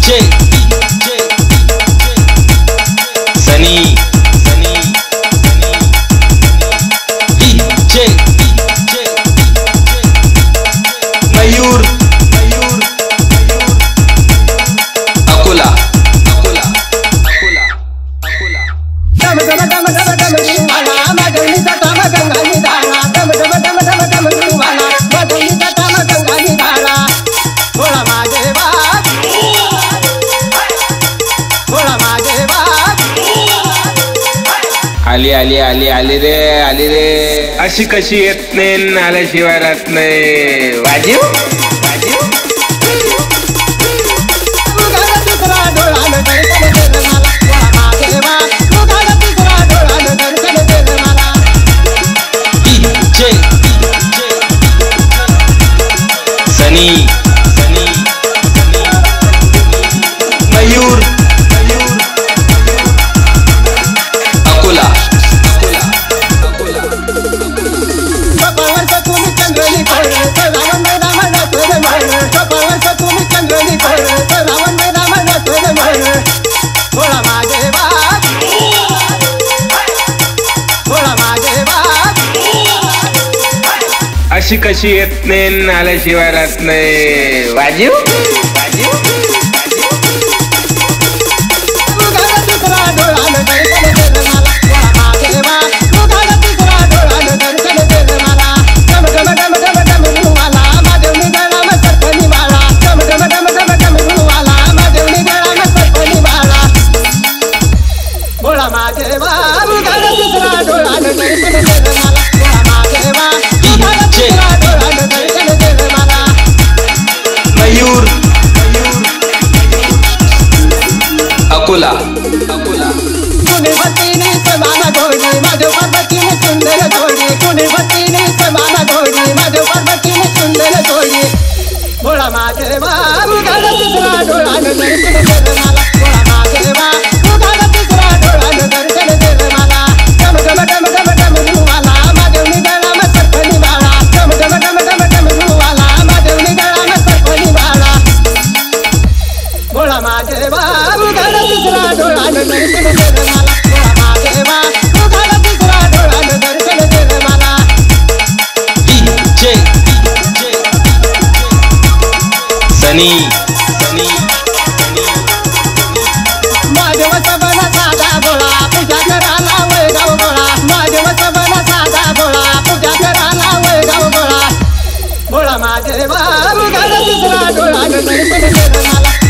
DJ सनी DJ Mayur Akola आली आली आली आली रे अशी कशी येत नाही आल्याशिवाय राहत नाही वाजीव सनी मयूर अकोला अशी कशी येत नाही आल्याशिवाय राहत नाही वाजीव मयूर अकोला कुणी बत्तीने समाना घोडी माझ्या पर्वतीने सुंदर घोडी कुणी बत्तीने समाना घोडी माझ्या पर्वतीने सुंदर घोडी बोला माझे बाबू गाला तिसरा डोळा दर्शन दे मला बोला माझे बाबू गाला तिसरा डोळा दर्शन दे मला डम डम डम डम डम रुवाला माझ्यावनी गळा म सरपणी बाळा डम डम डम डम डम रुवाला माझ्यावनी गळा म सरपणी बाळा बोला माझे बाबू गाला तिसरा डोळा दर्शन दे मला बोला माझे बाबू गाला तिसरा डोळा दर्शन दे मला DJ सनी माझे वसबना साधा बोळा पूजा करायला वळगाव बोळा माझे वसबना साधा बोळा पूजा करायला वळगाव बोळा बोळा माझे बाबू गाला तिसरा डोळा दर्शन दे मला